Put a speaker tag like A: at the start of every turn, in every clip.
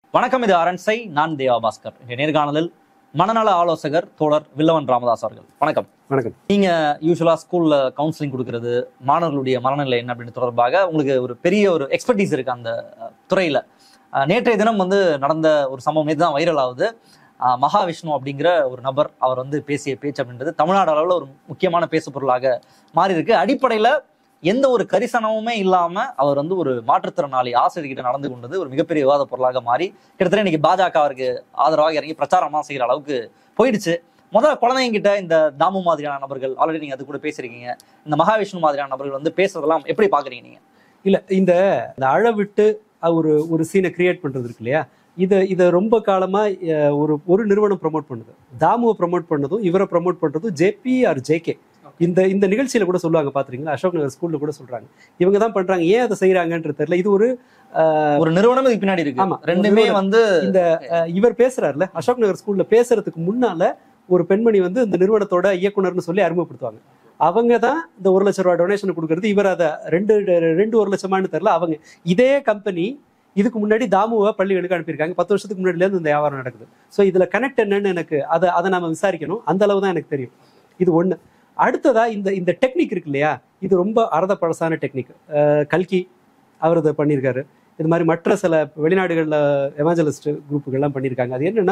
A: வணக்கம், இது அரண்சை. நான் தேவா பாஸ்கர். நேர்காணலில் மனநல ஆலோசகர் தோழர் வில்லவன் ராமதாஸ் அவர்கள். வணக்கம்.
B: வணக்கம்.
A: நீங்க யூஸ்வலா ஸ்கூல்ல கவுன்சிலிங் கொடுக்கறது, மாணவர்களுடைய மனநிலை என்ன அப்படின்னு தொடர்பாக உங்களுக்கு ஒரு பெரிய ஒரு எக்ஸ்பர்டீஸ் இருக்கு அந்த துறையில. நேற்றைய தினம் நடந்த ஒரு சம்பவம் இதுதான் வைரல் ஆகுது. மகாவிஷ்ணு அப்படிங்கிற ஒரு நபர் அவர் பேசிய பேச்சு அப்படின்றது தமிழ்நாடு அளவில் ஒரு முக்கியமான பேசு பொருளாக மாறி இருக்கு. அடிப்படையில எந்த ஒரு கரிசனமுமே இல்லாம அவர் ஒரு மாற்றுத்திறனாளி ஆசிரியர்கிட்ட நடந்து கொண்டது ஒரு மிகப்பெரிய விவாத பொருளாக மாறி கிட்டத்தட்ட இன்னைக்கு பாஜக அவருக்கு ஆதரவாக இறங்கி பிரச்சாரமா செய்கிற அளவுக்கு போயிடுச்சு. முதல்ல குழந்தைங்கிட்ட இந்த தாமு மாதிரியான நபர்கள், ஆல்ரெடி நீங்க அது கூட பேசிருக்கீங்க, இந்த மகாவிஷ்ணு மாதிரியான நபர்கள் பேசுறதெல்லாம் எப்படி பாக்குறீங்க நீங்க?
B: இல்ல, இந்த அழவிட்டு ஒரு சீனை கிரியேட் பண்றது இருக்கு இல்லையா, இதை ரொம்ப காலமா ஒரு நிறுவனம் ப்ரமோட் பண்ணுது. தாமுவை ப்ரமோட் பண்ணதும் இவரை ப்ரமோட் பண்றதும் ஜேபி ஆர் ஜேகே. இந்த நிகழ்ச்சியில கூட சொல்லுவாங்க, பாத்துறீங்களா? அசோக் நகர் ஸ்கூல்ல கூட சொல்றாங்க, இவங்க தான் பண்றாங்க. ஏன் அதை செய்யறாங்கன்றது தெரியல. இது ஒரு
A: நிறுவனம் இதுக்கு பின்னாடி இருக்கு. ஆமா, ரெண்டுமே
B: இந்த இவர் பேசுறாருல, அசோக் நகர் ஸ்கூல்ல பேசுறதுக்கு முன்னால ஒரு பெண்மணி இந்த நிறுவனத்தோட இயக்குனர்னு சொல்லி அறிமுகப்படுத்துவாங்க. அவங்க தான் இந்த 1 லட்சம் ரூபாய் டொனேஷன் கொடுக்கறது. இவர் அதை 1 லட்சமானு தெரியல. அவங்க இதே கம்பெனி இதுக்கு முன்னாடி தாமுவை பள்ளிகளுக்கு அனுப்பியிருக்காங்க. 10 வருஷத்துக்கு முன்னாடில இருந்து இந்த வியாபாரம் நடக்குது. ஸோ இதுல கனெக்ட் என்னன்னு எனக்கு அதை நாம விசாரிக்கணும். அந்த அளவு தான் எனக்கு தெரியும். இது ஒண்ணு. அடுத்ததா இந்த டெக்னிக் இருக்கு இல்லையா, இது ரொம்ப அரத பழசான டெக்னிக். கல்கி அவர் இதை பண்ணியிருக்காரு. இது மாதிரி மற்ற சில வெளிநாடுகளில் எவாஞ்சலிஸ்ட் குரூப்புகள்லாம் பண்ணியிருக்காங்க. அது என்னன்னா,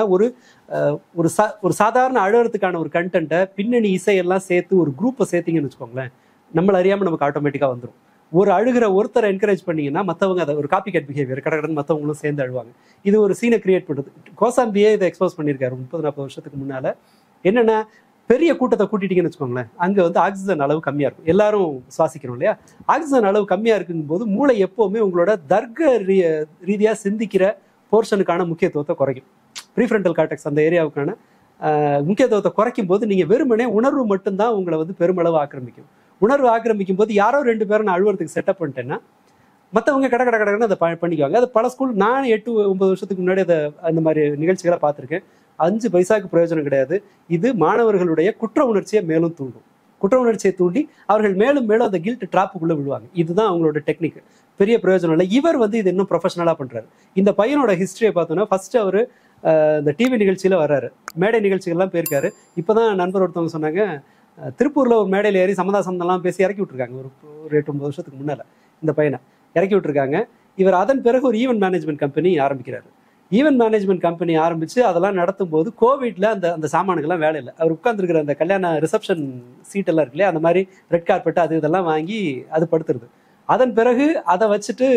B: ஒரு சாதாரண அழகிறதுக்கான ஒரு கண்டென்ட்டை பின்னணி இசையெல்லாம் சேர்த்து ஒரு குரூப்பை சேர்த்தீங்கன்னு வச்சுக்கோங்களேன், நம்மள அறியாமல் நமக்கு ஆட்டோமேட்டிக்காக வந்துடும். ஒரு அழுகிற ஒருத்தரை என்கரேஜ் பண்ணீங்கன்னா மற்றவங்க அதை ஒரு காப்பி கேட் பிஹேவியர் கடற்கடன் மற்றவங்களும் சேர்ந்து அழுவாங்க. இது ஒரு சீனை கிரியேட் பண்ணுறது. கோசாம்பியே இதை எக்ஸ்போஸ் பண்ணியிருக்காரு 30-40 வருஷத்துக்கு முன்னால. என்னன்னா, பெரிய கூட்டத்தை கூட்டிட்டீங்கன்னு வச்சுக்கோங்களேன், அங்கே ஆக்சிஜன் அளவு கம்மியாக இருக்கும். எல்லாரும் சுவாசிக்கிறோம் இல்லையா, ஆக்சிஜன் அளவு கம்மியாக இருக்குங்கும் போது மூளை எப்போவுமே உங்களோட தர்க்க ரீதியாக சிந்திக்கிற போர்ஷனுக்கான முக்கியத்துவத்தை குறைக்கும். ப்ரீஃப்ரண்டல் கார்டெக்ஸ் அந்த ஏரியாவுக்கான முக்கியத்துவத்தை குறைக்கும் போது நீங்கள் வெறுமனே உணர்வு மட்டும்தான் உங்களை பெருமளவு ஆக்கிரமிக்கும். உணர்வு ஆக்கிரமிக்கும் போது யாரோ 2 பேரும் நான் அழுவறதுக்கு செட்டப் பண்ணிட்டேன்னா மற்றவங்க கடன்னு அதை பண்ணிக்குவாங்க. அது பல ஸ்கூல், நான் 8-9 வருஷத்துக்கு முன்னாடி அந்த மாதிரி நிகழ்ச்சிகளை பார்த்துருக்கேன். 5 பைசாவுக்கு பிரயோஜனம் கிடையாது. இது மாணவர்களுடைய குற்ற உணர்ச்சியை மேலும் தூண்டும். குற்ற உணர்ச்சியை தூண்டி அவர்கள் மேலும் மேலும் அந்த கில்ட் ட்ராப்புக்குள்ள விழுவாங்க. இதுதான் அவங்களோட டெக்னிக். பெரிய பிரயோஜனம் இல்லை. இவர் இது இன்னும் ப்ரொஃபஷனலா பண்றாரு. இந்த பையனோட ஹிஸ்டரியை பார்த்தோன்னா, ஃபர்ஸ்ட் அவரு இந்த டிவி நிகழ்ச்சியில வர்றாரு, மேடை நிகழ்ச்சிகள்லாம் போயிருக்காரு. இப்பதான் நண்பர் ஒருத்தவங்க சொன்னாங்க, திருப்பூர்ல ஒரு மேடையில் ஏறி சமதாசம்லாம் பேசி இறக்கி விட்டுருக்காங்க. ஒரு 8-9 வருஷத்துக்கு முன்னால இந்த பையனை இறக்கி விட்டுருக்காங்க. இவர் அதன் பிறகு ஒரு ஈவென்ட் மேனேஜ்மெண்ட் கம்பெனி ஆரம்பிக்கிறாரு. ஈவென்ட் மேனேஜ்மெண்ட் கம்பெனி ஆரம்பிச்சு அதெல்லாம் நடத்தும் போது கோவிட்ல அந்த சாமானுக்கெல்லாம் வேலை இல்லை. அவர் உட்கார்ந்துருக்கிற அந்த கல்யாண ரிசப்ஷன் சீட்டெல்லாம் இருக்கு இல்லையா, அந்த மாதிரி ரெட் கார்பெட் இதெல்லாம் வாங்கி அது படுத்துருது. அதன் பிறகு அதை வச்சுட்டு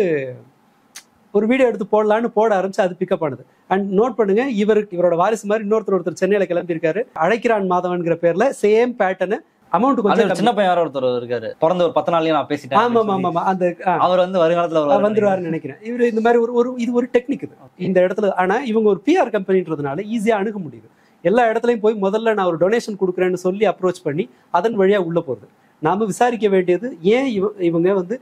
B: ஒரு வீடியோ எடுத்து போடலான்னு போட ஆரம்பிச்சு அது பிக்கப் ஆனது. அண்ட் நோட் பண்ணுங்க, இவரோட வாரிசு மாதிரி ஒருத்தர் சென்னையில கிளம்பியிருக்காரு. அழைக்கிறான் மாதவன்கிற பேர்ல சேம் பேட்டர்னு அமௌண்ட் கொஞ்சம்
A: சின்ன பையன் ஒருத்தர் இருக்காரு, பிறந்த ஒரு 10 நாள்லயே நான் பேசிட்டேன்.
B: ஆமா, அந்த அவர் வருங்காலத்துல வந்துருவாருன்னு நினைக்கிறேன். இவர் இந்த மாதிரி இது ஒரு டெக்னிக் இது இந்த இடத்துல. ஆனா இவங்க ஒரு பிஆர் கம்பெனின்றதுனால ஈஸியா அணுக முடியுது. எல்லா இடத்துலயும் போய் முதல்ல நான் ஒரு டொனேஷன் கொடுக்குறேன்னு சொல்லி அப்ரோச் பண்ணி அதன் வழியா உள்ள போறது. நாம விசாரிக்க வேண்டியது, ஏன் இவங்க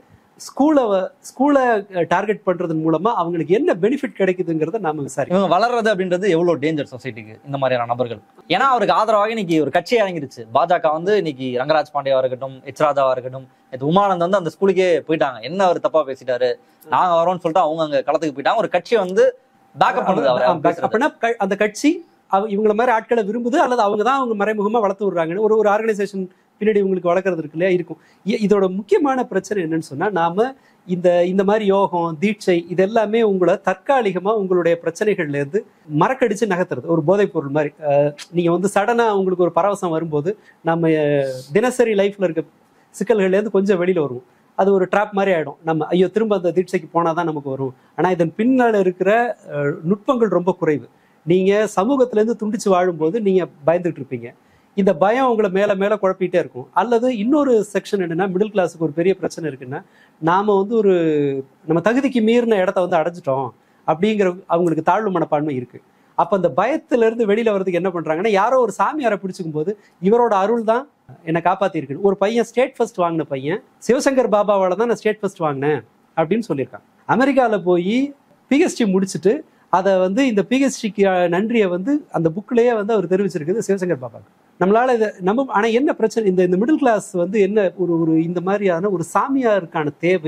B: ஸ்கூலை டார்கெட் பண்றதன் மூலமா அவங்களுக்கு என்ன பெனிஃபிட் கிடைக்குதுங்கிறத நாம விசாரிக்கணும்.
A: இவங்க வளர்றது அப்படின்றது எவ்வளவு டேஞ்சர் சொசைட்டிக்கு, இந்த மாதிரியான நபர்கள். ஏன்னா அவருக்கு ஆதரவாக இன்னைக்கு ஒரு கட்சி இறங்கிருச்சு. பாஜக இன்னைக்கு ரங்கராஜ் பாண்டியாவா இருக்கட்டும், எச் ராஜாவா இருக்கட்டும், உமானந்த் அந்த ஸ்கூலுக்கே போயிட்டாங்க. என்ன அவர் தப்பா பேசிட்டாரு, நாங்க வரோம்னு சொல்லிட்டு அவங்க அங்க களத்துக்கு போயிட்டாங்க. ஒரு கட்சியை பேக்கப் பண்ணுது.
B: அப்படின்னா அந்த கட்சி இவங்கள மாதிரி ஆட்களை விரும்புது, அல்லது அவங்க தான் அவங்க மறைமுகமா வளர்த்து விடுறாங்கன்னு ஒரு ஆர்கனைசேஷன் பின்னாடி உங்களுக்கு வளர்க்கறது இருக்கு இல்லையா இருக்கும். இதோட முக்கியமான பிரச்சனை என்னன்னு சொன்னா, நாம இந்த மாதிரி யோகம், தீட்சை இதெல்லாமே உங்களை தற்காலிகமா உங்களுடைய பிரச்சனைகள்ல இருந்து மறக்கடிச்சு நகர்த்துறது. ஒரு போதைப் பொருள் மாதிரி. நீங்க சடனா உங்களுக்கு ஒரு பரவசம் வரும்போது நம்ம தினசரி லைஃப்ல இருக்க சிக்கல்கள்ல இருந்து கொஞ்சம் வெளியில வருவோம். அது ஒரு ட்ராப் மாதிரி ஆயிடும். நம்ம ஐயோ திரும்ப அந்த தீட்சைக்கு போனாதான் நமக்கு வரும். ஆனா இதன் பின்னால இருக்கிற நுட்பங்கள் ரொம்ப குறைவு. நீங்க சமூகத்துல இருந்து துண்டிச்சு வாழும்போது நீங்க பயந்துட்டு இருப்பீங்க. இந்த பயம் உங்களை மேல மேல குழப்பிட்டே இருக்கும். அல்லது இன்னொரு செக்ஷன் என்னன்னா, மிடில் கிளாஸுக்கு ஒரு பெரிய பிரச்சனை இருக்குன்னா, நாம நம்ம தகுதிக்கு மீறின இடத்த அடைஞ்சிட்டோம் அப்படிங்கிற அவங்களுக்கு தாழ்வு மனப்பான்மை இருக்கு. அப்ப அந்த பயத்துல இருந்து வெளியில வர்றதுக்கு என்ன பண்றாங்கன்னா, யாரோ ஒரு சாமியாரை பிடிச்சிக்கும் போது இவரோட அருள் தான் என்னை காப்பாத்தி இருக்கு. ஒரு பையன் ஸ்டேட் ஃபர்ஸ்ட் வாங்கின பையன், சிவசங்கர் பாபாவால தான் நான் ஸ்டேட் ஃபர்ஸ்ட் வாங்கினேன் அப்படின்னு சொல்லியிருக்கான். அமெரிக்கால போய் பிஹெச்டி முடிச்சுட்டு அதை இந்த பிஹெச்டிக்கு நன்றியை அந்த புக்லயே அவர் தெரிவிச்சிருக்குது சிவசங்கர் பாபாவுக்கு. நம்மளால இதை ஆனா என்ன பிரச்சனை, இந்த மிடில் கிளாஸ் என்ன ஒரு இந்த மாதிரியான ஒரு சாமியாருக்கான தேவை,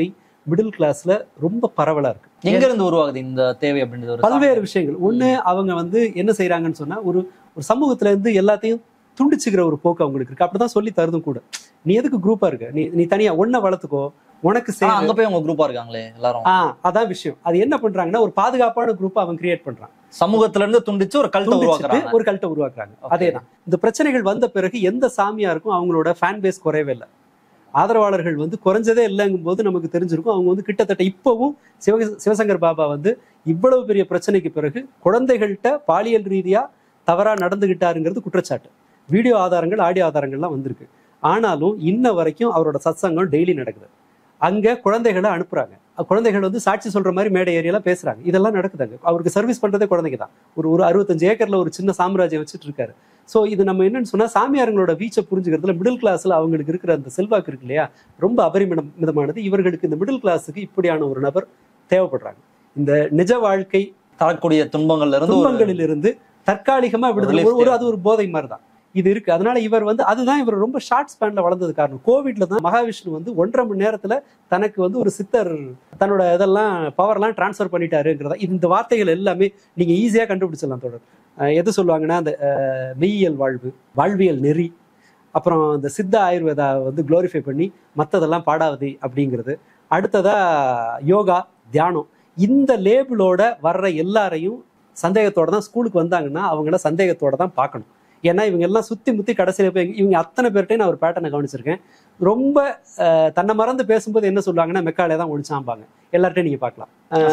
B: மிடில் கிளாஸ்ல ரொம்ப பரவலா இருக்கு.
A: எங்க இருந்து உருவாகுது இந்த தேவை அப்படின்றது? ஒரு
B: பல்வேறு விஷயங்கள். ஒண்ணு, அவங்க வந்து என்ன செய்யறாங்கன்னு சொன்னா, ஒரு ஒரு சமூகத்துல இருந்து எல்லாத்தையும் துண்டிச்சுக்கிற ஒரு போக்கு அவங்களுக்கு இருக்கு. அப்படிதான் சொல்லி தருதும் கூட. நீ எதுக்கு குரூப்பா இருக்க, நீ தனியா ஒன்ன வளர்த்துக்கோ, உனக்கு
A: அங்க போய் அவங்க குரூப்பா இருக்காங்களே எல்லாரும்.
B: அதான் விஷயம். அது என்ன பண்றாங்கன்னா, ஒரு பாதுகாப்பான குரூப் அவன் கிரியேட் பண்றான்.
A: சமூகத்துல இருந்து துண்டிச்சு ஒரு கல்ட்டை
B: உருவாக்குறாங்க. அதேதான். இந்த பிரச்சனைகள் வந்த பிறகு எந்த சாமியாருக்கும் அவங்களோட ஃபேன் பேஸ் குறையவே இல்லை. ஆதரவாளர்கள் வந்து குறைஞ்சதே இல்லைங்கும் போது நமக்கு தெரிஞ்சிருக்கும். அவங்க வந்து கிட்டத்தட்ட இப்பவும் சிவசங்கர் பாபா வந்து இவ்வளவு பெரிய பிரச்சனைக்கு பிறகு குழந்தைகள்கிட்ட பாலியல் ரீதியா தவறா நடந்துகிட்டாருங்கிறது குற்றச்சாட்டு. வீடியோ ஆதாரங்கள், ஆடியோ ஆதாரங்கள்லாம் வந்திருக்கு. ஆனாலும் இன்ன வரைக்கும் அவரோட சத்சங்கம் டெய்லி நடக்குது. அங்க குழந்தைகளை அனுப்புறாங்க. குழந்தைகள் வந்து சாட்சி சொல்ற மாதிரி மேடை ஏரியெல்லாம் பேசுறாங்க. இதெல்லாம் நடக்குதாங்க. அவருக்கு சர்வீஸ் பண்றதே குழந்தைங்க தான். ஒரு 65 ஏக்கர்ல ஒரு சின்ன சாம்ராஜ்யம் வச்சுட்டு இருக்காரு. ஸோ இது நம்ம என்னன்னு சொன்னா, சாமியாரங்களோட வீச்சை புரிஞ்சுக்கிறதுல மிடில் கிளாஸ்ல அவங்களுக்கு இருக்கிற அந்த செல்வாக்கு இருக்கு இல்லையா, ரொம்ப அபரிமிதமானது. இவர்களுக்கு இந்த மிடில் கிளாஸுக்கு இப்படியான ஒரு நபர் தேவைப்படுறாங்க. இந்த நிஜ வாழ்க்கை
A: தரக்கூடிய துன்பங்களிலிருந்து
B: தற்காலிகமா விடுதலை, அது ஒரு போதை மாதிரி தான் இது இருக்கு. அதனால இவர் வந்து அதுதான் இவர் ரொம்ப ஷார்ட் ஸ்பேன்ல வளர்ந்தது காரணம். கோவிட்ல தான் மகாவிஷ்ணு வந்து 1.5 மணி நேரத்துல தனக்கு வந்து ஒரு சித்தர் தன்னோட இதெல்லாம் பவர்லாம் டிரான்ஸ்ஃபர் பண்ணிட்டாருங்கிறதா. இந்த வார்த்தைகள் எல்லாமே நீங்க ஈஸியா கண்டுபிடிச்சிடலாம். தொடர் எது சொல்லுவாங்கன்னா, அந்த மெய்யியல் வாழ்வியல் நெறி, அப்புறம் இந்த சித்த ஆயுர்வேதா வந்து குளோரிஃபை பண்ணி மற்றதெல்லாம் பாடாவதி அப்படிங்கிறது. அடுத்ததா யோகா, தியானம். இந்த லேபிளோட வர்ற எல்லாரையும் சந்தேகத்தோட தான் ஸ்கூலுக்கு வந்தாங்கன்னா அவங்கள சந்தேகத்தோட தான் பார்க்கணும். ஏன்னா இவங்க எல்லாம் சுத்தி முத்தி கடைசியில போய் இவங்க அத்தனை பேர்ட்டையும் நான் ஒரு பேட்டர்னை கவனிச்சிருக்கேன். ரொம்ப தன்னை மறந்து பேசும்போது என்ன சொல்லுவாங்கன்னா, மெக்காலே தான் ஒழிச்சாம்பாங்க. எல்லார்ட்டையும் நீங்க பார்க்கலாம்.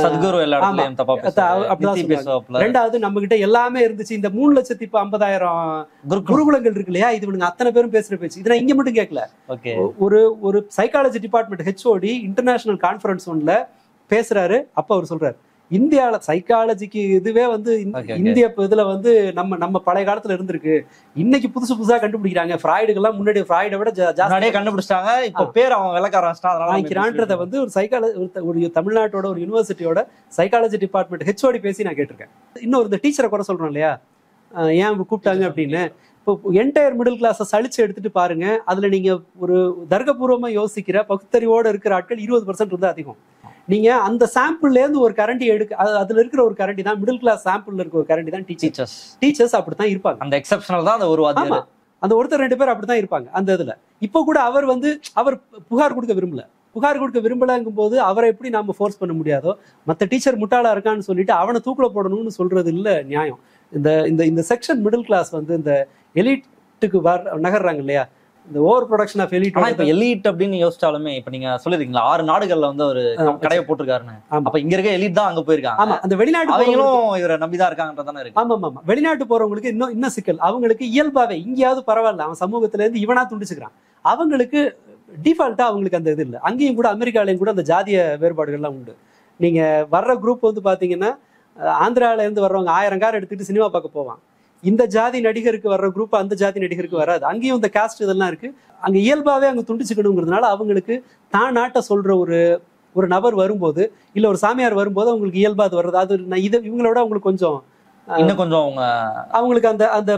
B: அப்படிதான். ரெண்டாவது, நம்ம கிட்ட எல்லாமே இருந்துச்சு. இந்த 3,50,000 குருகுலங்கள் இருக்கு இல்லையா, இது இவனுங்க அத்தனை பேரும் பேசுற பேச்சு. இதை நான் இங்க மட்டும் கேட்கல. ஒரு psychology department HOD international conference ஒன்ல பேசுறாரு. அப்ப அவர் சொல்றாரு, இந்தியாவில சைக்காலஜிக்கு இதுவே வந்து இந்திய இதுல வந்து நம்ம பழைய காலத்துல இருந்திருக்கு. இன்னைக்கு புதுசா கண்டுபிடிக்கிறாங்க. ஃப்ராய்டுக்கெல்லாம் முன்னாடி ஃப்ராய்டை விட ஜாஸ்தியா கண்டுபிடிச்சாங்க. இப்ப பேர் அவன் விளக்காரன்றத வந்து ஒரு ஒரு தமிழ்நாட்டோட ஒரு யூனிவர்சிட்டியோட சைக்காலஜி டிபார்ட்மெண்ட் ஹெச்ஓடி பேசி நான் கேட்டிருக்கேன். இன்னொரு இந்த டீச்சரை குறை சொல்றோம் இல்லையா, ஏன் கூப்பிட்டாங்க அப்படின்னு. இப்போ என்டையர் மிடில் கிளாஸை சளிச்சு எடுத்துட்டு பாருங்க. அதுல நீங்க ஒரு தர்க்கபூர்வமா யோசிக்கிற பகுத்தறிவோட இருக்கிற ஆட்கள் 20% இருந்தா அதிகம். நீங்க அந்த சாம்பிள்ல இருந்து ஒரு கரண்டி அதுல இருக்கிற ஒரு கரண்டி தான் மிடில் கிளாஸ் சாம்பிள்ல இருக்க ஒரு கரண்டி தான் டீச்சர்ஸ் அப்படித்தான் இருப்பாங்க.
A: அந்த எக்ஸெப்ஷனல் தான்
B: அந்த ஒருத்தர் 2 பேர் அப்படித்தான் இருப்பாங்க அந்த இதுல. இப்போ கூட அவர் புகார் கொடுக்க விரும்பலங்கும் போது அவரை எப்படி நாம ஃபோர்ஸ் பண்ண முடியாதோ, மத்த டீச்சர் முட்டாளா இருக்கான்னு சொல்லிட்டு அவனை தூக்கில போடணும்னு சொல்றது இல்ல நியாயம். இந்த செக்ஷன் மிடில் கிளாஸ் வந்து இந்த எலிட்டுக்கு நகர்றாங்க இல்லையா, இந்த ஓவர் ப்ரொடக்ஷன் ஆஃப் எலிட்.
A: ஆனா இப்ப எலிட் அப்படின்னு யோசிச்சாலுமே, இப்ப நீங்க சொல்லிருக்கீங்களா 6 நாடுகள்ல வந்து ஒரு கடையை போட்டிருக்காருன்னு. அப்ப இங்க இருக்க எலிட் தான் அங்க போயிருக்காங்க.
B: ஆமா, அந்த வெளிநாட்டு
A: அவங்களும் இவரை நம்பிதான் இருக்காங்கன்றதானே இருக்கு.
B: ஆமா. வெளிநாட்டு போறவங்களுக்கு இன்னும் சிக்கல். அவங்களுக்கு இயல்பாவே இங்கேயாவது பரவாயில்ல, அவன் சமூகத்துல இருந்து இவனா துண்டிச்சுக்கிறான். அவங்களுக்கு டிஃபால்ட்டா அவங்களுக்கு அந்த இது இல்லை. அங்கேயும் கூட அமெரிக்காலையும் கூட அந்த ஜாதிய வேறுபாடுகள்லாம் உண்டு. நீங்க வர்ற குரூப் வந்து பாத்தீங்கன்னா, ஆந்திரால இருந்து வர்றவங்க 1000 கார் எடுத்துட்டு சினிமா பார்க்க போவான். இந்த ஜாதி நடிகருக்கு வர்ற குரூப் அந்த ஜாதி நடிகருக்கு வராது. அங்கேயும் இந்த காஸ்ட் இதெல்லாம் இருக்கு. அங்க இயல்பாவே அங்க துண்டிச்சுக்கணுங்கிறதுனால அவங்களுக்கு தான் நாட்டை சொல்ற ஒரு நபர் வரும்போது, இல்ல ஒரு சாமியார் வரும்போது அவங்களுக்கு இயல்பா அது வர்றது. அது இவங்களோட அவங்களுக்கு
A: இன்னும் கொஞ்சம்
B: அவங்களுக்கு அந்த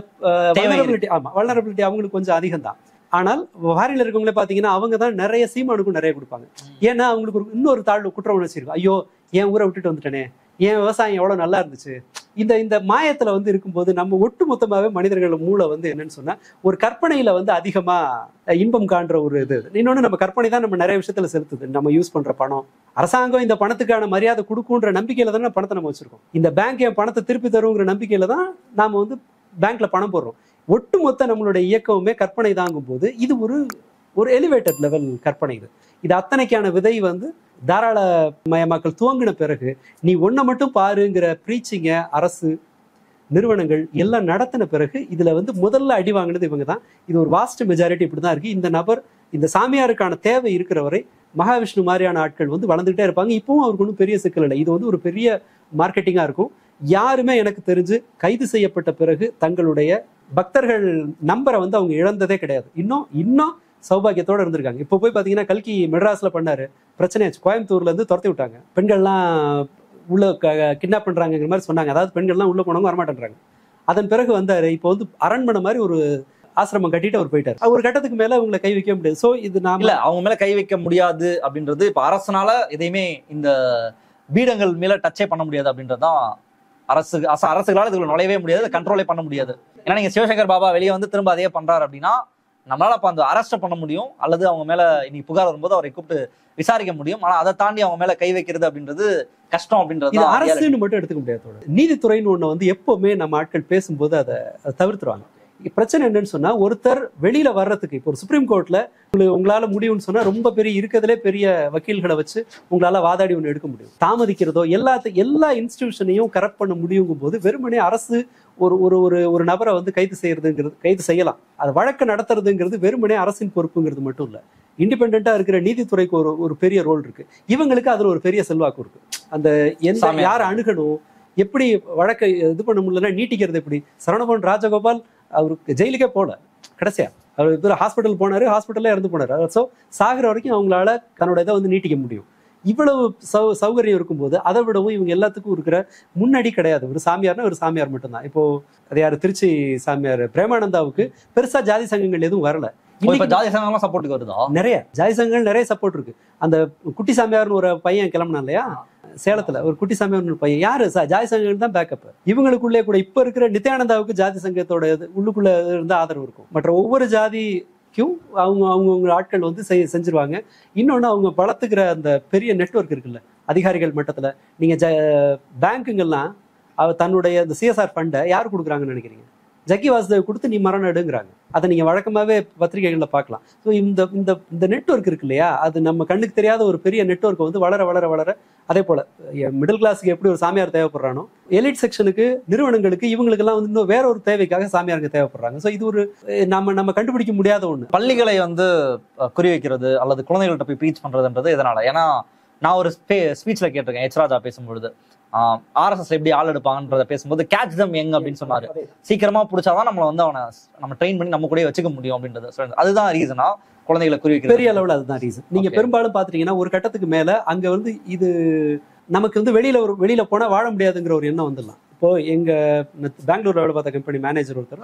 B: வல்னரபிலிட்டி அவங்களுக்கு கொஞ்சம் அதிகம் தான். ஆனால் வாரியில் இருக்கவங்களே பாத்தீங்கன்னா அவங்க தான் நிறைய சீமானுக்கும் நிறைய கொடுப்பாங்க. ஏன்னா அவங்களுக்கு இன்னொரு தாழ்வு குற்ற உணர்ச்சி இருக்கும். ஐயோ, என் ஊரை விட்டுட்டு வந்துட்டேனே, என் விவசாயம் எவ்வளவு நல்லா இருந்துச்சு. இந்த மாயத்துல வந்து இருக்கும்போது நம்ம ஒட்டு மொத்தமாவே மனிதர்கள் மூளை வந்து என்னன்னு சொன்னா, ஒரு கற்பனையில வந்து அதிகமா இன்பம் காண்ற ஒரு இது. இன்னொன்னு, நம்ம கற்பனை தான் நம்ம நிறைய விஷயத்துல செலுத்துது. நம்ம யூஸ் பண்ற பணம், அரசாங்கம் இந்த பணத்துக்கான மரியாதை கொடுக்குன்ற நம்பிக்கையில தானே பணத்தை நம்ம வச்சிருக்கோம். இந்த பேங்க் என் பணத்தை திருப்பி தருங்கிற நம்பிக்கையில தான் நாம வந்து பேங்க்ல பணம் போடுறோம். ஒட்டுமொத்த நம்மளுடைய இயக்கமுமே கற்பனை தாங்கும் போது இது ஒரு எலிவேட்டட் லெவல் கற்பனை. இது அத்தனைக்கான விதை வந்து தாராளமயமாக்கல் துவங்கின பிறகு நீ ஒன்ன மட்டும் பாருங்கிற பிரீச்சிங்க அரசு நிறுவனங்கள் எல்லாம் நடத்தின பிறகு இதுல வந்து முதல்ல அடி வாங்கினது இவங்க தான். இது ஒரு வாஸ்ட் மெஜாரிட்டி இப்படிதான் இருக்கு. இந்த நபர், இந்த சாமியாருக்கான தேவை இருக்கிற வரை மகாவிஷ்ணு மாதிரியான ஆட்கள் வந்து வளர்ந்துகிட்டே இருப்பாங்க. இப்பவும் அவருக்கு ஒன்றும் பெரிய சிக்கல் இல்லை. இது வந்து ஒரு பெரிய மார்க்கெட்டிங்கா இருக்கும். யாருமே எனக்கு தெரிஞ்சு கைது செய்யப்பட்ட பிறகு தங்களுடைய பக்தர்கள் நம்பரை வந்து அவங்க இழந்ததே கிடையாது. இன்னும் சௌபாகியத்தோட இருந்திருக்காங்க. இப்போ போய் பாத்தீங்கன்னா, கல்கி மெட்ராஸ்ல பண்ணாரு, பிரச்சனையாச்சு. கோயம்புத்தூர்ல இருந்து துரத்தி விட்டாங்க. பெண்கள்லாம் உள்ள கிட்னாப் பண்றாங்கிற மாதிரி சொன்னாங்க. அதாவது பெண்கள்லாம் உள்ள போனவங்க வரமாட்டேன்றாங்க. அதன் பிறகு வந்தாரு. இப்போ வந்து அரண்மனை மாதிரி ஒரு ஆசிரமம் கட்டிட்டு அவர் போயிட்டார். ஒரு கட்டத்துக்கு மேல அவங்களை கை வைக்க முடியாது. சோ இது நாம
A: இல்ல அவங்க மேல கை வைக்க முடியாது அப்படின்றது இப்ப அரசனால எதையுமே இந்த பீடங்கள் மேல டச்சே பண்ண முடியாது அப்படின்றதுதான் அரசுகளால இதுல நுழையவே முடியாது, கண்ட்ரோலே பண்ண முடியாது. ஏன்னா நீங்க சிவசங்கர் பாபா வெளியே வந்து திரும்ப அதே பண்றாரு அப்படின்னா நம்மளால அப்ப அந்த அரெஸ்ட் பண்ண முடியும், அல்லது அவங்க மேல இன்னைக்கு புகார் வரும்போது அவரை கூப்பிட்டு விசாரிக்க முடியும். ஆனா அதை தாண்டி அவங்க மேல கை வைக்கிறது அப்படின்றது கஷ்டம் அப்படின்றது
B: அரசுன்னு மட்டும் எடுத்துக்க முடியாது. நீதித்துறைன்னு ஒண்ணு வந்து எப்பவுமே நம்ம ஆட்கள் பேசும்போது அதை தவிர்த்துருவாங்க. பிரச்சனை என்னன்னு சொன்னா, ஒருத்தர் வெளியில வர்றதுக்கு இப்போ ஒரு சுப்ரீம் கோர்ட்ல உங்களால முடியும்னு சொன்னா ரொம்ப பெரிய இருக்கிறதுலே பெரிய வக்கீல்களை வச்சு உங்களால வாதாடி ஒண்ணு எடுக்க முடியும். தாமதிக்கிறதோ எல்லா இன்ஸ்டிடியூஷனையும் கரெக்ட் பண்ண முடியுங்கும் போது வெறுமனே அரசு ஒரு ஒரு ஒரு ஒரு நபரை வந்து கைது செய்யலாம். அது வழக்கு நடத்துறதுங்கிறது வெறுமனே அரசின் பொறுப்புங்கிறது மட்டும் இல்ல. இண்டிபெண்டா இருக்கிற நீதித்துறைக்கு ஒரு பெரிய ரோல் இருக்கு. இவங்களுக்கு அதுல ஒரு பெரிய செல்வாக்கு இருக்கு. அந்த யாரை அணுகணும், எப்படி வழக்கை இது பண்ண முடியலன்னா நீட்டிக்கிறது எப்படி. சரவணபவன் ராஜகோபால் அவருக்கு ஜெயிலுக்கே போல, கடைசியா அவர் ஹாஸ்பிட்டல் போனாரு, ஹாஸ்பிட்டல்ல இறந்து போனாரு. ஸோ சாகிற வரைக்கும் அவங்களால தன்னோட இதை வந்து நீட்டிக்க முடியும். இவ்வளவு சௌகரியம் இருக்கும்போது அதை விடவும் இவங்க எல்லாத்துக்கும் இருக்கிற முன்னாடி கிடையாது. ஒரு சாமியார்னா ஒரு சாமியார் மட்டும்தான். இப்போ அது யாரு, திருச்சி சாமியார் பிரேமானந்தாவுக்கு பெருசா ஜாதி சங்கங்கள் எதுவும் வரல.
A: ஜாதி சங்கம்லாம் சப்போர்ட்டுக்கு வருதா?
B: நிறைய ஜாதி சங்கங்கள் நிறைய சப்போர்ட் இருக்கு. அந்த குட்டி சாமியார்னு ஒரு பையன் கிளம்பினா இல்லையா சேலத்துல, ஒரு குட்டி சாமியார்னு ஒரு பையன், யாரு ஜாதி சங்கங்கள் தான் பேக்கப். இவங்களுக்குள்ளே கூட இப்ப இருக்கிற நித்யானந்தாவுக்கு ஜாதி சங்கத்தோட உள்ளுக்குள்ள இருந்த ஆதரவு இருக்கும். மற்ற ஒவ்வொரு ஜாதிக்கும் அவங்க ஆட்கள் வந்து செஞ்சிருவாங்க. இன்னொன்னு அவங்க வளர்த்துக்கிற அந்த பெரிய நெட்வொர்க் இருக்குல்ல அதிகாரிகள் மட்டத்துல. நீங்க பேங்குங்கெல்லாம் தன்னுடைய அந்த சிஎஸ்ஆர் ஃபண்டை யார் கொடுக்குறாங்கன்னு நினைக்கிறீங்க? ஜக்கி வாசுதேவ் கொடுத்து நீ மரம் நடுங்கிறாங்க. அதை நீங்க வழக்கமாவே பத்திரிகைகள்ல பார்க்கலாம். ஸோ இந்த நெட்வொர்க் இருக்கு இல்லையா, அது நம்ம கண்ணுக்கு தெரியாத ஒரு பெரிய நெட்வொர்க் வந்து வளர வளர வளர, அதே போல மிடில் கிளாஸுக்கு எப்படி ஒரு சாமியார் தேவைப்படுறானோ, எலிட் செக்ஷனுக்கு நிறுவனங்களுக்கு இவங்களுக்கெல்லாம் வந்து இன்னும் வேற ஒரு தேவைக்காக சாமியாருங்க தேவைப்படுறாங்க. ஸோ இது ஒரு நம்ம கண்டுபிடிக்க முடியாத ஒண்ணு.
A: பள்ளிகளை வந்து குறி வைக்கிறது அல்லது குழந்தைகள்கிட்ட போய் ப்ரீச் பண்றதுன்றது எதனால? ஏன்னா நான் ஒரு ஸ்பீச்ல கேட்டிருக்கேன் எச் ராஜா பேசும்பொழுது, ஆர்எஸ்எஸ் எப்படி ஆள் எடுப்பாங்கன்றத பேசும்போது கேட்ச் தம் யங் அப்படின்னு சொன்னாரு. சீக்கிரமா பிடிச்சாதான் நம்மளை வந்து நம்ம ட்ரெயின் பண்ணி நம்ம கூட வச்சுக்க முடியும் அப்படின்றது. அதுதான் ரீசனா குழந்தைகளை குறி வைக்கிறது பெரிய அளவில்? அதுதான் ரீசன். நீங்க பெரும்பாலும் பாத்துட்டீங்கன்னா ஒரு கட்டத்துக்கு மேல அங்க வந்து இது நமக்கு வந்து வெளியில போனா வாழ முடியாதுங்கிற ஒரு எண்ணம் வந்துடலாம். இப்போ எங்க பெங்களூர்ல வேலை பார்த்த கம்பெனி மேனேஜர் ஒருத்தர்,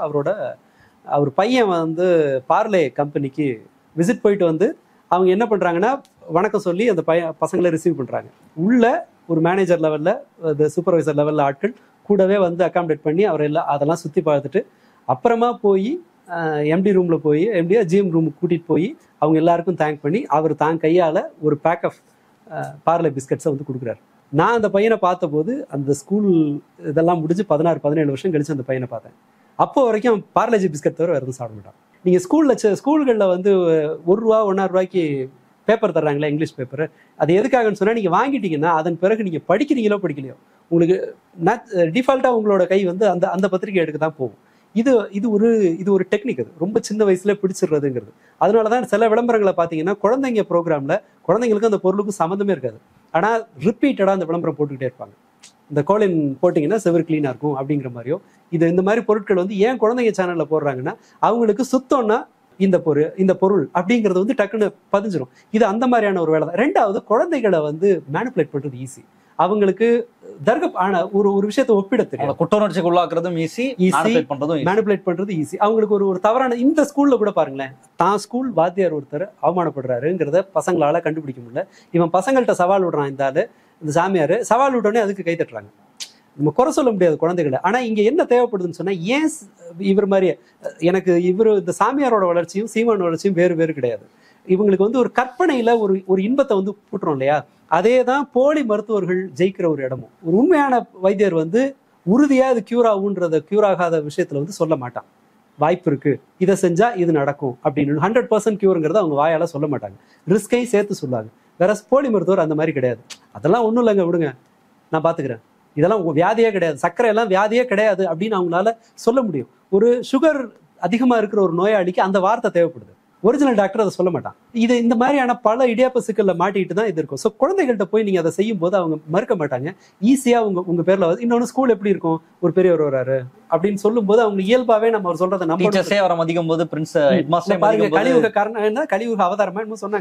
A: அவர் பையன் வந்து பார்லே கம்பெனிக்கு விசிட் போயிட்டு வந்து அவங்க என்ன பண்றாங்கன்னா வணக்கம் சொல்லி அந்த பசங்களை ரிசீவ் பண்றாங்க. உள்ள ஒரு மேனேஜர் லெவல்ல, சூப்பர்வைசர் லெவல்ல ஆட்கள் கூடவே வந்து அகாமடேட் பண்ணி அதெல்லாம் சுத்தி பார்த்துட்டு அப்புறமா போய் எம்டி ரூம்ல போய் எம்டியா ஜிஎம் ரூமுக்கு கூட்டிட்டு போய் அவங்க எல்லாருக்கும் தேங்க் பண்ணி அவர் தான் கையால ஒரு பேக் ஆஃப் பார்லே பிஸ்கட்ஸை வந்து கொடுக்குறாரு. நான் அந்த பையனை பார்த்தபோது அந்த ஸ்கூல் இதெல்லாம் முடிஞ்சு 16-17 வருஷம் கழிச்சு அந்த பையனை பார்த்தேன். அப்போ வரைக்கும் பார்லேஜி பிஸ்கட் தவிர வேறு எதுவும் சாப்பிட மாட்டான். நீங்க ஸ்கூல்களில் வந்து ₹1 ₹1.5 பேப்பர் தர்றாங்களே, இங்கிலீஷ் பேப்பர், அது எதுக்காகன்னு சொன்னா நீங்க வாங்கிட்டீங்கன்னா அதன் பிறகு நீங்க படிக்கிறீங்களோ படிக்கலையோ உங்களுக்கு டிஃபால்ட்டா உங்களோட கை வந்து அந்த பத்திரிகை எடுக்க தான் போகும். இது ஒரு டெக்னிக். அது ரொம்ப சின்ன வயசுல பிடிச்சிடுறதுங்கிறது. அதனாலதான் சில விளம்பரங்களை பாத்தீங்கன்னா குழந்தைங்க ப்ரோக்ராம்ல குழந்தைங்களுக்கு அந்த பொருளுக்கும் சம்மந்தமே இருக்காது, ஆனா ரிப்பீட்டடா அந்த விளம்பரம் போட்டுக்கிட்டே இருப்பாங்க. இந்த கோலின் போட்டிங்கன்னா செவர் கிளீனா இருக்கும் அப்படிங்கிற மாதிரியோ, இந்த மாதிரி பொருட்கள் வந்து ஏன் குழந்தைங்க சேனல்ல போடுறாங்கன்னா அவங்களுக்கு சுத்தம்னா இந்த பொருள் அப்படிங்கிறது வந்து டக்குன்னு பதிஞ்சிடும். இது அந்த மாதிரியான ஒரு வேலை தான். ரெண்டாவது, குழந்தைகளை வந்து மேனிபுலேட் பண்றது ஈஸி. அவங்களுக்கு ஒரு விஷயத்தை ஒப்பிட தெரியும். குற்றவுணர்ச்சிக்கு உள்ளாக்குறதும் ஈஸி,
B: மேனிபுலேட் பண்றது ஈஸி. அவங்களுக்கு ஒரு தவறான, இந்த ஸ்கூல்ல கூட பாருங்களேன், தான் ஸ்கூல் வாத்தியார் ஒருத்தர் அவமானப்படுறாருங்கிறத பசங்களால கண்டுபிடிக்க முடியல. இவன் பசங்கள்கிட்ட சவால் விடுறான், இந்த சாமியார் சவால் விட்டோடனே அதுக்கு கை தட்டுறாங்க. நம்ம குறை சொல்ல முடியாது குழந்தைகளை. ஆனா இங்க என்ன தேவைப்படுதுன்னு சொன்னா, ஏன் இவர் மாதிரியே இந்த சாமியாரோட வளர்ச்சியும் சீமான் வளர்ச்சியும் வேறு கிடையாது. இவங்களுக்கு வந்து ஒரு கற்பனையில ஒரு இன்பத்தை வந்து போட்டுரும் இல்லையா, அதே தான் போலி மருத்துவர்கள் ஜெயிக்கிற ஒரு இடமும். ஒரு உண்மையான வைத்தியர் வந்து உறுதியா இது கியூர் கியூர் ஆகாத விஷயத்துல வந்து சொல்ல மாட்டான். வாய்ப்பு இருக்கு, இதை செஞ்சா இது நடக்கும் அப்படின்னு 100% கியூருங்கிறத அவங்க வாயால சொல்ல மாட்டாங்க, ரிஸ்கையும் சேர்த்து சொல்லுவாங்க. வேற போலி மருத்துவர் அந்த மாதிரி கிடையாது. அதெல்லாம் ஒண்ணும் இல்லைங்க, விடுங்க நான் பாத்துக்கிறேன், இதெல்லாம் வியாதியே கிடையாது, சர்க்கரை எல்லாம் வியாதியே கிடையாது அப்படின்னு அவங்களால சொல்ல முடியும். ஒரு சுகர் அதிகமா இருக்கிற ஒரு நோயாளிக்கு அந்த வார்த்தை தேவைப்படுது, ஒரிஜினல் டாக்டர் அதை சொல்ல மாட்டான். இந்த மாதிரியான பல இடியாப்ப சிக்கல்ல மாட்டிட்டு தான் இது இருக்கும். ஸோ குழந்தைகள்கிட்ட போய் நீங்க அதை செய்யும் போது அவங்க மறுக்க மாட்டாங்க, ஈஸியா உங்க பேர்ல. இன்னொன்னு, ஸ்கூல் எப்படி இருக்கும், ஒரு பெரியவர் வராரு அப்படின்னு சொல்லும் போது அவங்க இயல்பாவே நம்ம சொல்றதை நம்ம
A: மதிக்கும் போது
B: கலியுக காரணம் என்ன, கலியுக அவதாரமா என்னமோ சொன்னாங்க.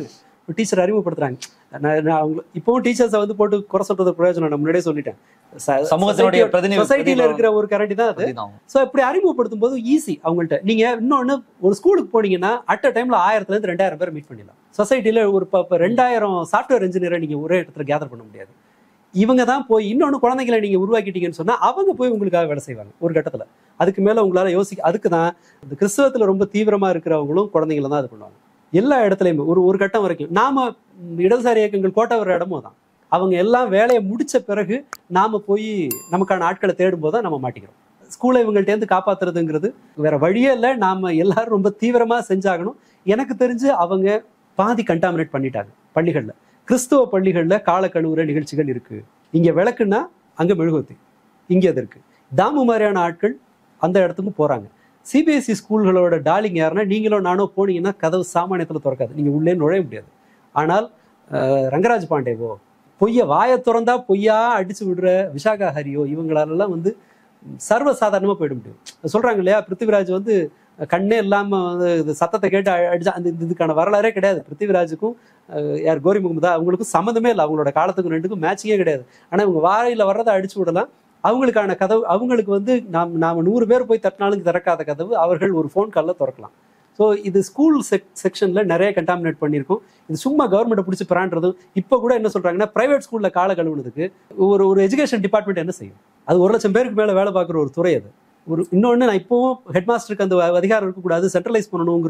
B: டீச்சர் அறிமுகப்படுத்துறாங்க. இப்பவும் டீச்சர்ஸை வந்து போட்டு குறை சொல்றது பிரயோஜனம், நான் முன்னாடியே சொல்லிட்டேன்.
A: சமூகத்தினுடைய
B: சொசைட்டில இருக்கிற ஒரு கரண்டி தான் அது. சோ இப்படி அறிமுகப்படுத்தும் போது ஈஸி அவங்கள்ட்ட. நீங்க இன்னொன்னு, ஒரு ஸ்கூலுக்கு போனீங்கன்னா அட் அ டைம்ல 1000 இருந்து 2000 பேர் மீட் பண்ணிடலாம். சொசைட்டில ஒரு 2000 சாஃப்ட்வேர் இன்ஜினியரை நீங்க ஒரே இடத்துல கேதர் பண்ண முடியாது. இவங்க தான் போய் இன்னொன்னு குழந்தைகளை நீங்க உருவாக்கிட்டீங்கன்னு சொன்னா அவங்க போய் உங்களுக்காக வேலை செய்வாங்க ஒரு கட்டத்துல. அதுக்கு மேல உங்களால அதுக்கு தான் இந்த கிறிஸ்தவத்துல ரொம்ப தீவிரமா இருக்கிறவங்களும் குழந்தைங்களை தான் அது பண்ணுவாங்க எல்லா இடத்துலயுமே. ஒரு கட்டம் வரைக்கும் நாம இடதுசாரி இயக்கங்கள் கோட்டை வர இடமும் தான். அவங்க எல்லாம் வேலையை முடிச்ச பிறகு நாம போய் நமக்கான ஆட்களை தேடும் போது தான் நம்ம மாட்டிக்கிறோம். ஸ்கூலை இவங்கள்ட்ட இருந்து காப்பாத்துறதுங்கிறது வேற வழியே இல்லை. நாம எல்லாரும் ரொம்ப தீவிரமா செஞ்சாகணும். எனக்கு தெரிஞ்சு அவங்க பாதி கண்டாமினேட் பண்ணிட்டாங்க பள்ளிகள்ல. கிறிஸ்துவ பள்ளிகள்ல கால கழுவுற நிகழ்ச்சிகள் இருக்கு. இங்க விளக்குன்னா அங்க மெழுகுவத்தி, இங்க அது இருக்கு. தாமு மாதிரியான ஆட்கள் அந்த இடத்துக்கும் போறாங்க. சிபிஎஸ்இ ஸ்கூல்களோட டார்லிங் யாருன்னா நீங்களும் நானும் போனீங்கன்னா கதவு சாமானியத்துல திறக்காது, நீங்க உள்ளே நுழைய முடியாது. ஆனால் ரங்கராஜ் பாண்டேவோ, பொய்ய வாயை திறந்தா பொய்யா அடிச்சு விடுற விஷாகா ஹரியோ, இவங்களாலெல்லாம் வந்து சர்வசாதாரணமா போயிட முடியும். சொல்றாங்க இல்லையா, பிருத்திவிராஜ் வந்து கண்ணே இல்லாம சத்தத்தை கேட்டு அடிச்சா, அந்த இதுக்கான வரலாறே கிடையாது. பிருத்திவிராஜுக்கும் யார் கோரி முகமதா அவங்களுக்கும் சம்மந்தமே இல்லை. அவங்களோட காலத்துக்கும் ரெண்டுக்கும் மேட்சிங்கே கிடையாது. ஆனா இவங்க வாயில வர்றதை அடிச்சு விடலாம். அவங்களுக்கான கதவு, அவங்களுக்கு வந்து நாம 100 பேர் போய் தட்டினாலும் திறக்காத கதவு அவர்கள் ஒரு ஃபோன் காலில் திறக்கலாம். ஸோ இது ஸ்கூல் செக்ஷன்ல நிறைய கண்டாமினேட் பண்ணியிருக்கோம். இது சும்மா கவர்மெண்ட்டை பிடிச்சி பிரான்றதும். இப்போ கூட என்ன சொல்றாங்கன்னா, பிரைவேட் ஸ்கூல்ல கால கழுவுனதுக்கு ஒரு எஜுகேஷன் டிபார்ட்மெண்ட் என்ன செய்யும்? அது 1,00,000 பேருக்கு மேல வேலை பார்க்குற ஒரு துறை அது. இன்னொன்று, நான் இப்போவும் ஹெட் மாஸ்டருக்கு அந்த அதிகாரம் இருக்கக்கூடாது, சென்ட்ரலைஸ் பண்ணணுங்கிற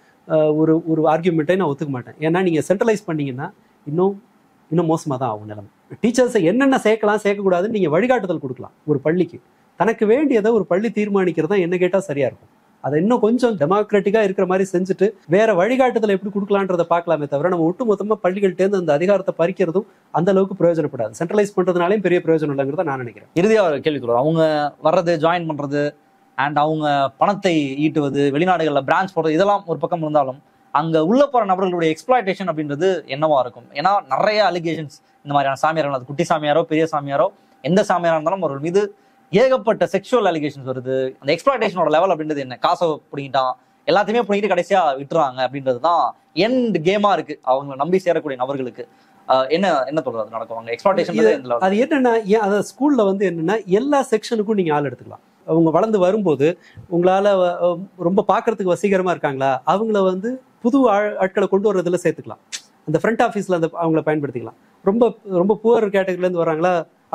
B: ஒரு ஆர்கியூமெண்ட்டை நான் ஒத்துக்க மாட்டேன். ஏன்னா நீங்க சென்ட்ரலைஸ் பண்ணீங்கன்னா இன்னும் மோசமாக தான் ஆகும் நிலைமை. டீச்சர்ஸை என்னென்ன சேர்க்கலாம் சேர்க்கக்கூடாதுன்னு நீங்க வழிகாட்டுதல் கொடுக்கலாம். ஒரு பள்ளிக்கு தனக்கு வேண்டியதை ஒரு பள்ளி தீர்மானிக்கிறது தான் என்ன கேட்டால் சரியா இருக்கும். அதை இன்னும் கொஞ்சம் டெமோக்ராட்டிக்கா இருக்கிற மாதிரி செஞ்சுட்டு வேற வழிகாட்டுதல் எப்படி கொடுக்கலான்றதை பார்க்கலாமே தவிர, நம்ம ஒட்டு மொத்தமா பள்ளிகள்கிட்ட அந்த அதிகாரத்தை பறிக்கிறதும் அந்த அளவுக்கு பிரயோஜனப்படாது. சென்ட்ரலைஸ் பண்றதுனாலையும் பெரிய பிரயோஜனம் இல்லைங்கிறத நான் நினைக்கிறேன்.
A: இறுதியாக கேள்விக்குறோம், அவங்க வர்றது, ஜாயின் பண்றது அண்ட் அவங்க பணத்தை ஈட்டுவது, வெளிநாடுகளில் பிரான்ச் போடுறது, இதெல்லாம் ஒரு பக்கம் இருந்தாலும் அங்க உள்ள போற நபர்களுடைய எக்ஸ்பிளாய்டேஷன் அப்படின்றது என்னவா இருக்கும்? ஏன்னா நிறைய அலிகேஷன்ஸ் இந்த மாதிரியான சாமியார்கள், அது குட்டி சாமியாரோ பெரிய சாமியாரோ எந்த சாமியாரா இருந்தாலும் அவர்கள் மீது ஏகப்பட்ட செக்ஷுவல் அலிகேஷன்ஸ் வருது. அந்த எக்ஸ்பிளாய்டேஷனோட லெவல் அப்படின்றது என்ன? காசை பிடிக்கிட்டான், எல்லாத்தையுமே பிடிக்கிட்டு கடைசியா விட்டுறாங்க அப்படின்றது தான் எண்ட் கேமா இருக்கு அவங்களை நம்பி சேரக்கூடிய நபர்களுக்கு. என்ன சொல்றது நடக்கும் அவங்க எக்ஸ்பிளாய்டேஷன்?
B: அது என்னன்னா, ஸ்கூல்ல வந்து என்னன்னா எல்லா செக்ஷனுக்கும் நீங்க ஆள் எடுத்துக்கலாம். அவங்க வளர்ந்து வரும்போது உங்களால ரொம்ப பாக்குறதுக்கு வசீகரமா இருக்காங்களா, அவங்கள வந்து புது ஆட்களை கொண்டு வர்றதுல சேர்த்துக்கலாம். அந்த ஃப்ரண்ட் ஆஃபீஸ்ல அந்த அவங்கள பயன்படுத்திக்கலாம். ரொம்ப ரொம்ப புவர் கேட்டகரில இருந்து வராங்களா,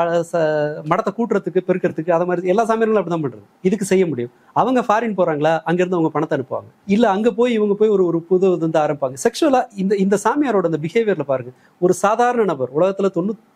B: மடத்தை கூட்டுறதுக்கு பெருக்கிறதுக்கு, அதை மாதிரி எல்லா சாமியார்களும் அப்படிதான் பண்றது. இதுக்கு செய்ய முடியும். அவங்க ஃபாரின் போறாங்களா, அங்கிருந்து அவங்க பணத்தை அனுப்புவாங்க. இல்ல அங்க போய் இவங்க போய் ஒரு புது வந்து ஆரம்பிப்பாங்க. செக்ஷுவலா இந்த சாமியாரோட அந்த பிஹேவியர்ல பாருங்க. ஒரு சாதாரண நபர், உலகத்துல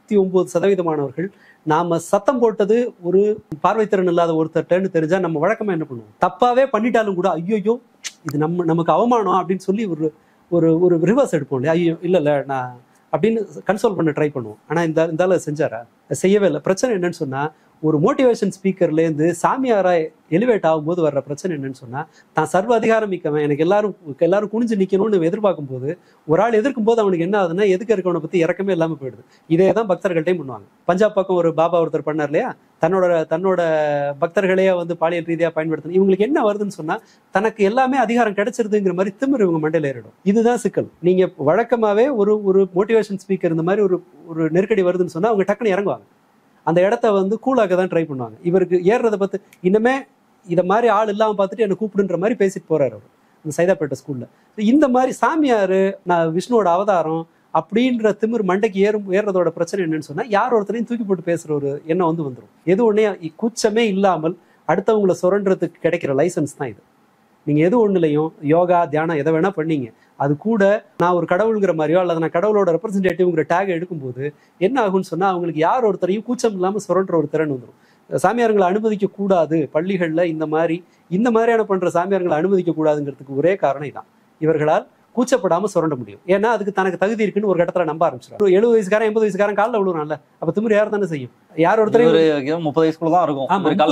B: 99% நாம சத்தம் போட்டது ஒரு பார்வைத்திறன் இல்லாத ஒருத்தர்ன்னு தெரிஞ்சா நம்ம வழக்கமா என்ன பண்ணுவோம்? தப்பாவே பண்ணிட்டாலும் கூட ஐயோ இது நமக்கு அவமானம் அப்படின்னு சொல்லி ஒரு ரிவர்ஸ் எடுப்போம் இல்லையா? ஐயோ இல்ல நான் அப்படின்னு கன்சோல் பண்ண ட்ரை பண்ணுவோம். ஆனா இந்த செஞ்சாரா? செய்யவே இல்லை. பிரச்சனை என்னன்னு சொன்னா, ஒரு மோட்டிவேஷன் ஸ்பீக்கர்ல இருந்து சாமியாரா எலிவேட் ஆகும்போது வர்ற பிரச்சனை என்னன்னு சொன்னா, தான் சர்வ அதிகாரம் மிக்கவன், எனக்கு எல்லாரும் குனிஞ்சு நிக்கணும்னு எதிர்பார்க்கும் போது, ஒரு ஆள் எதிர்க்கும் போது அவனுக்கு என்ன ஆகுதுன்னா, எதுக்கு இருக்கவனை பத்தி இறக்கமே இல்லாம போயிடுது. இதே தான் பக்தர்கள்ட்டையும் பண்ணுவாங்க. பஞ்சாப் பக்கம் ஒரு பாபா ஒருத்தர் பண்ணார் இல்லையா, தன்னோட பக்தர்களையே வந்து பாலியல் ரீதியா பயன்படுத்தணும். இவங்களுக்கு என்ன வருதுன்னு சொன்னா, தனக்கு எல்லாமே அதிகாரம் கிடைச்சிருதுங்கிற மாதிரி திமிரு இவங்க மண்டையில ஏறிடும். இதுதான் சிக்கல். நீங்க வழக்கமாவே ஒரு மோட்டிவேஷன் ஸ்பீக்கர் இந்த மாதிரி ஒரு நெருக்கடி வருதுன்னு சொன்னா அவங்க டக்குன்னு இறங்குவாங்க. அந்த இடத்த வந்து கூலாக்க தான் ட்ரை பண்ணுவாங்க. இவருக்கு ஏறுறதை பார்த்து இன்னுமே இதை மாதிரி ஆள் இல்லாம பார்த்துட்டு என்ன கூப்பிடுன்ற மாதிரி பேசிட்டு போறாரு அவர் இந்த சைதாப்பேட்டை ஸ்கூல்ல. இந்த மாதிரி சாமியாரு, நான் விஷ்ணுவோட அவதாரம் அப்படின்ற திமிர் மண்டைக்கு ஏறுறதோட பிரச்சனை என்னன்னு சொன்னா, யார் ஒருத்தரையும் தூக்கி போட்டு பேசுற ஒரு எண்ணம் வந்துடும். எது ஒன்னே கூச்சமே இல்லாமல் அடுத்தவங்களை சுரண்டுறதுக்கு கிடைக்கிற லைசன்ஸ் தான் இது. நீங்க எது ஒண்ணுலையும் யோகா, தியானம் எதை வேணா பண்ணீங்க, அது கூட நான் ஒரு கடவுளுங்கிற மாதிரியோ அல்லது நான் கடவுளோட ரெப்ரஸன்டேட்டிவ்ங்கிற டேக் எடுக்கும்போது என்ன ஆகும்னு சொன்னா, அவங்களுக்கு யார் ஒருத்தரையும் கூச்சம் இல்லாம சுரண்டுற ஒரு திறன் வந்துடும். சாமியார்களை அனுமதிக்க கூடாது பள்ளிகள்ல, இந்த மாதிரியான பண்ற சாமியார்களை அனுமதிக்க கூடாதுங்கிறதுக்கு ஒரே காரணம் இதான். இவர்களால் கூச்சப்படாம சுரண்ட முடியும். ஏன்னா அதுக்கு தனக்கு தகுதி இருக்குன்னு ஒரு கட்டத்துல நம்ப ஆரம்பிச்சிடும். 70 வயசுக்காரன் 80 வயசுக்காரன் காலில் விழுவான்ல, அப்ப திமிரு யார் தானே செய்யும்? யார் ஒருத்தரையும்
A: 30 வயசுக்குள்ள தான் இருக்கும்.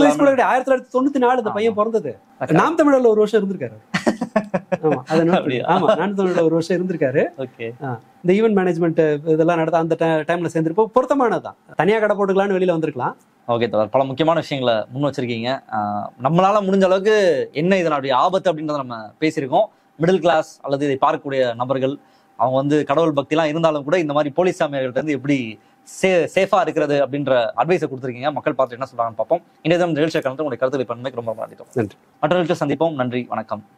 B: 1994 இந்த பையன் பிறந்தது. நாம் தமிழர்ல ஒரு வருஷம் இருந்திருக்காரு. நாம் தமிழ்ல ஒரு வருஷம் இருந்திருக்காரு. இந்த ஈவென்ட் மேனேஜ்மெண்ட் இதெல்லாம் நடத்த அந்த டைம்ல சேர்ந்துருப்போம். பொருத்தமானதான். தனியா கடை போட்டுக்கலான்னு வெளியில வந்திருக்கலாம்.
A: ஓகே தோழர், பல முக்கியமான விஷயங்களை முன் வச்சிருக்கீங்க. நம்மளால முடிஞ்ச அளவுக்கு என்ன இதனுடைய ஆபத்து அப்படின்றத நம்ம பேசியிருக்கோம். மிடில் கிளாஸ் அல்லது இதை பார்க்கக்கூடிய நபர்கள், அவங்க வந்து கடவுள் பக்திலாம் இருந்தாலும் கூட இந்த மாதிரி போலீஸ் சாமியார்கள்ட்ட இருந்து எப்படி சேஃபா இருக்கிறது அப்படின்ற அட்வைஸை கொடுத்துருக்கீங்க. மக்கள் பார்த்து என்ன சொல்றாங்கன்னு பார்ப்போம். இன்றைய தினம் நிகழ்ச்சியை கலந்து உங்களுடைய கருத்துக்களை பண்ணமைக்கு ரொம்ப நன்றி.
B: நன்றி.
A: மற்ற நிகழ்ச்சியை சந்திப்போம். நன்றி, வணக்கம்.